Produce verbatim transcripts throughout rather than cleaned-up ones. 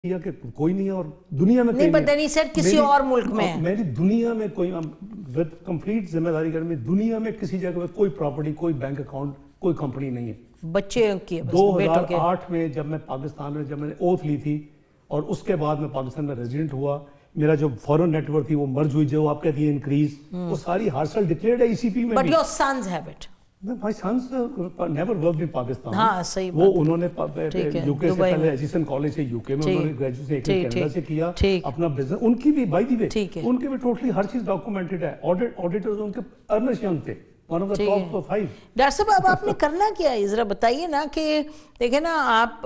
या कि कोई नहीं है और दुनिया में नहीं, but then he said किसी और मुल्क में है। मेरी दुनिया में कोई विद कंप्लीट जिम्मेदारी कर में दुनिया में किसी जगह पे कोई प्रॉपर्टी, कोई बैंक अकाउंट, कोई कंपनी नहीं है। बच्चे की दो हज़ार आठ में जब मैं पाकिस्तान में जब मैंने ओथ ली थी और उसके बाद मैं पाकिस्तान में रेजिडेंट हुआ, मेरा जो फॉरेन नेटवर्क थी वो मर्ज हुई, जो आप कहती है इंक्रीज, वो सारी हर साल डिक्लेयर्ड है ईसीपी में। But your sons have it. My sons never worked in Pakistan. हाँ, सही वो बात। उन्होंने यूके से पहले एजिसन कॉलेज से यूके में उन्होंने ग्रेजुएशन एक कनाडा से किया अपना बिजनेस। उनकी भी बाय द वे उनके भी टोटली हर चीज डॉक्यूमेंटेड है। ऑडिट ऑडिटर्स उनके अर्नेस्ट यंग थे, one of the top five. Doctor साहब अब आपने करना क्या है जरा बताइए ना, कि देखिए ना आप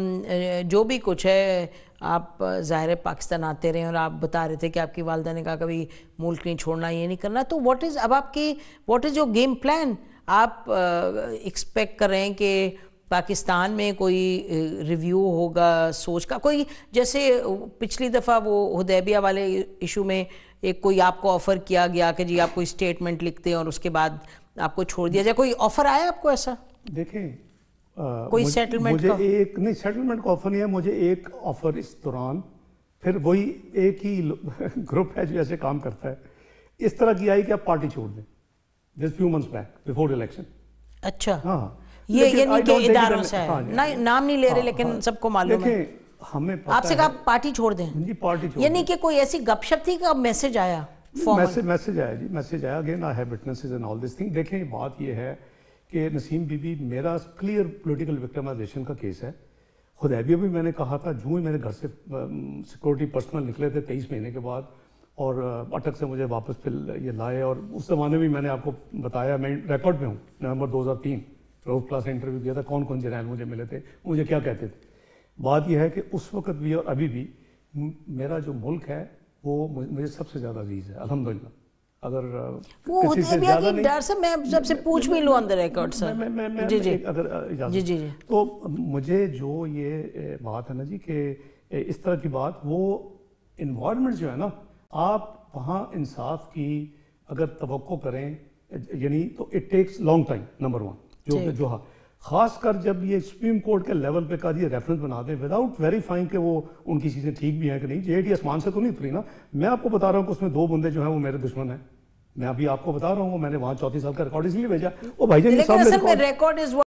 जो भी कुछ है, आप ज़ाहिर है पाकिस्तान आते रहे और आप बता रहे थे कि आपकी वालदा ने कहा कभी मुल्क नहीं छोड़ना, ये नहीं करना, तो व्हाट इज़ अब आपकी what is your game plan? आप एक्सपेक्ट uh, कर रहे हैं कि पाकिस्तान में कोई रिव्यू uh, होगा सोच का, कोई जैसे पिछली दफ़ा वो हुदैबिया वाले इशू में एक कोई आपको ऑफ़र किया गया कि जी आप कोई स्टेटमेंट लिखते हैं और उसके बाद आपको छोड़ दिया जाए, कोई ऑफ़र आया आपको ऐसा? देखें कोई सेटलमेंट मुझे का? एक नहीं, सेटलमेंट का ऑफ़र नहीं है। मुझे एक ऑफ़र इस दौरान, फिर वही एक ही ग्रुप है जो ऐसे काम करता है, इस तरह की आई कि आप पार्टी छोड़ दें। Just few months back before election. अच्छा, हाँ, ये ये नहीं के इदारों से है, ना, नाम नहीं ले रहे, लेकिन हाँ, सबको मालूम है। हमें आपसे कहा पार्टी छोड़ दें, जी पार्टी छोड़ ये नहीं कि कोई ऐसी गपशप थी कि मैसेज आया? मैसेज मैसेज आया जी, मैसेज आया। Again I have witnesses and all this thing. देखें बात ये है कि नसीम बीबी मेरा क्लियर पॉलिटिकल विक्टिमाइजेशन का केस है। हुदैबिया भी मैंने कहा था, जो ही मेरे घर से सिक्योरिटी पर्सनल निकले थे तेईस महीने के बाद और अटक से मुझे वापस फिर ये लाए, और उस ज़माने में मैंने आपको बताया, मैं रिकॉर्ड में हूँ, नवंबर दो हज़ार तीन रोज क्लास इंटरव्यू किया था, कौन कौन जर्नैल मुझे मिले थे, मुझे क्या कहते थे। बात यह है कि उस वक्त भी और अभी भी मेरा जो मुल्क है वो मुझे सबसे ज़्यादा अजीज़ है, अल्हम्दुलिल्लाह। अगर वो किसी से ज़्यादा नहीं, डर से मैं सबसे पूछ भी लूँ ऑन द रिकॉर्ड सर, मैं मैं मैं जी जी अगर जी जी जी तो मुझे जो ये बात है ना जी कि इस तरह की बात, वो इन्वायरमेंट जो है ना, आप वहाँ इंसाफ की अगर तवक्को करें यानी तो it takes long time, number one. जो जो हाँ खासकर जब ये सुप्रीम कोर्ट के लेवल पे का ये रेफरेंस बना दें विदाउट वेरीफाइंग कि वो उनकी चीज़ें ठीक भी हैं कि नहीं। जेडी आसमान से तो नहीं उतरी ना। मैं आपको बता रहा हूँ कि उसमें दो बंदे जो हैं वो मेरे दुश्मन हैं। मैं अभी आपको बता रहा हूँ, मैंने वहाँ चौथी साल का रिकॉर्ड इसलिए भेजा, वो भाईजान के सामने रिकॉर्ड